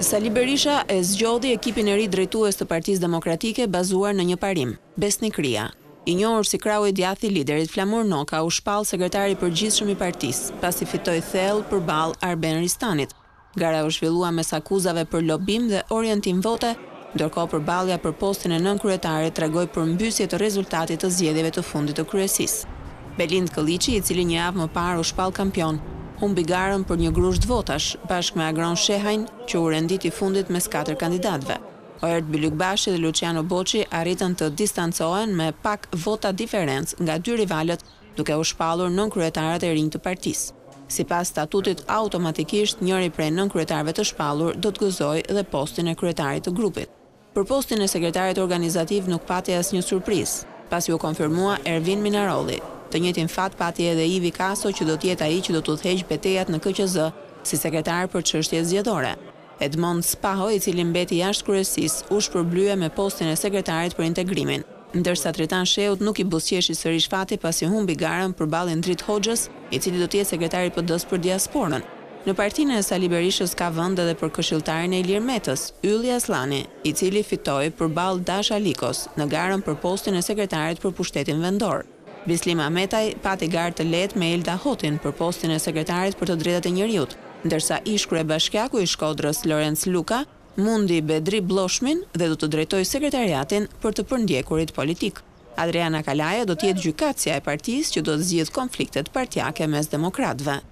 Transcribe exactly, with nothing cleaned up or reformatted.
Sali Berisha e zgjodhi ekipin e ri drejtues të Partisë Demokratike bazuar në një parim, Besnikëria. I njohur si krau i djathtë i liderit Flamur Noka u shpall sekretari i përgjithshëm i partisë, pasi fitoi thellë përballë Arben Ristanit. Gara u zhvillua mes akuzave për lobim dhe orientim vote, ndërkohë përballja për postin e nënkryetarit tregoi për mbysje të rezultatit të zgjedhjeve të fundit të kryesisë. Belind Kolliçi, i cili një javë më parë u shpall kampion, humbi garën për një grusht votash, bashkë me Agron Shehajn, që u rendit i fundit mes katër kandidatëve. Oert Bylykbashi dhe Luciano Boçi arritën të distancohen me pak vota diferencë nga dy rivalët, duke u shpallur nënkryetaret e rinj të partisë. Sipas statutit, automatikisht njëri prej nënkryetarëve të shpallur do të gëzojë dhe postin e kryetarit të grupit. Për postin e sekretarit organizativ nuk pati asnjë surprizë, pasi u konfirmua Ervin Minarolli. Të njëjtin fat pati edhe Ivi Kaso, që do të jetë ai që do të udhëheqë betejat në K Q Z si sekretar për çështjet zgjedhore. Edmond Spaho, i cili mbeti jashtë kryesisë, u shpërblye me postin e sekretarit për integrimin, ndërsa Tritan Sheut nuk i buzëqeshi sërish fati pasi humbi garën përballë Endrit Hoxhës, i cili do të jetë sekretari i P D-s për diasporën. Në partinë e Sali Berishës ka vend edhe për këshilltarin e Ilir Metës, Ylli Aslani, i cili fitoi përballë Dasha Likos në garën për postin e sekretarit për pushtetin vendor. Bislim Ahmetaj pati garë të lehtë me Elda Hotin për postin e sekretarit për të drejtat e njerëzit, ndërsa ish kryebashkiaku i Shkodrës Lorenz Luka mundi Bedri Bloshmin dhe do të drejtojë sekretariatin për të përndjekurit politik. Adriana Kalaja do të jetë gjykatësia e partisë që do të zgjidhë konfliktet partjake mes demokratëve.